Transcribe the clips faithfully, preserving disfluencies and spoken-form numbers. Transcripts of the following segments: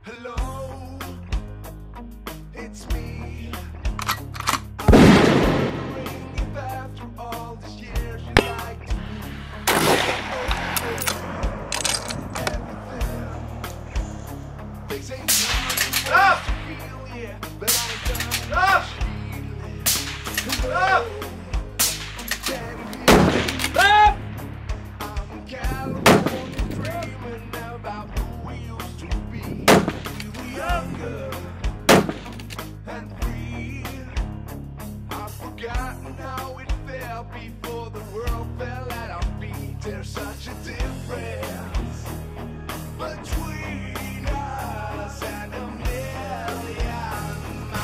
Hello, it's me. I'm wondering if after all these years you like to be everything. Things ain't good. Feel, yeah, but I ain't done feeling. Hello, can you hear me? I'm in California dreaming about who we used to be. We were younger and free. I've forgotten how it felt before the world fell at our feet. There's such a difference between us and a million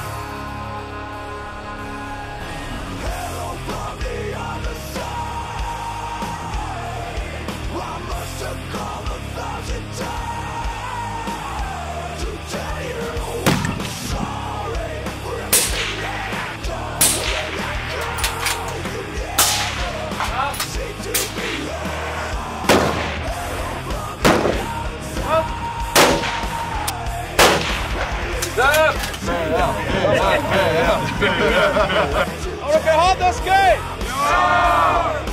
miles. Hello from the other side. I must have called a thousand times to tell you I'm sorry for everything that I've done. When I go, you never seem to be there. Hello from the other side. Har dere hatt det skøy? Ja!